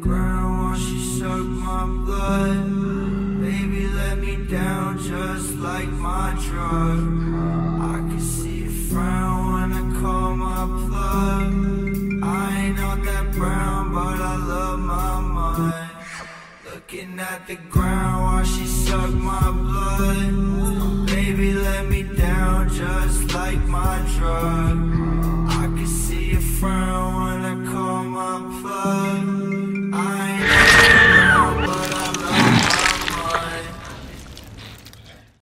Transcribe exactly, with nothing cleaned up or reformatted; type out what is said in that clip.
ground while she sucked my blood. Baby let me down just like my drug. I can see a frown when I call my plug. I ain't all that brown, but I love my mud. Looking at the ground while she sucked my blood. Baby let me down just like my drug. I can see a frown